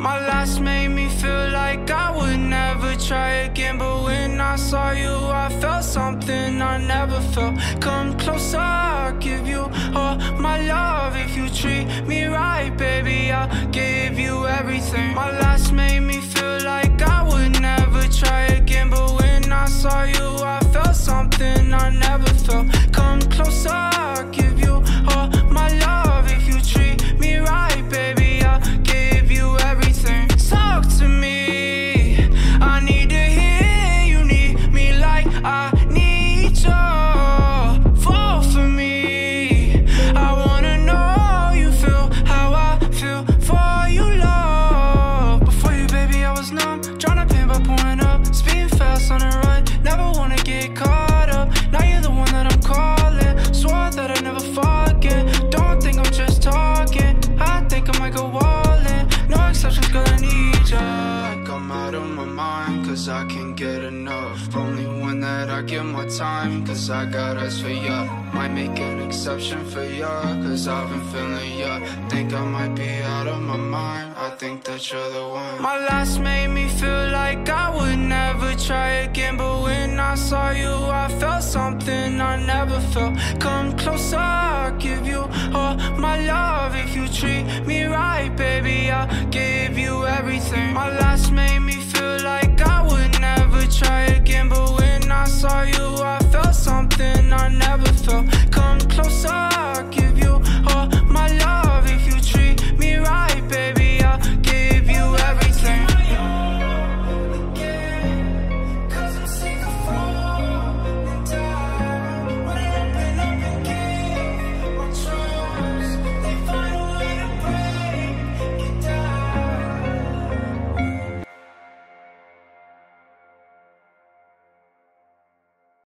My last made me feel like I would never try again, but when I saw you I felt something I never felt. Come closer, I'll give you all my love. If you treat me right, baby, I'll give you everything. My last made me feel like I would never try again, but when I saw you I felt something I never felt. Come closer, I'll give you all my love. If you treat me right, baby, I'll give you everything. Talk to me, I need to hear you need me like I need you. Fall for me, I wanna know you feel how I feel for you, love. Before you, baby, I was numb, trying to pain by pouring up, speeding fast on the run, never wanna get caught up. Now you're the one that I'm calling, swore that I'd never forget. Don't think I'm just talking, I think I might go all in. No exceptions, girl, I need ya. Like I'm out of my mind, cause I can't get enough. Only one that I give my time, cause I got eyes for ya. Might make an exception for ya, cause I've been feeling ya. Think I might be out of my mind, I think that you're the one. My last made me feel like I would never try again, but when I saw you I felt something I never felt. Come closer, I'll give you all my love. If you treat me right, baby, I'll give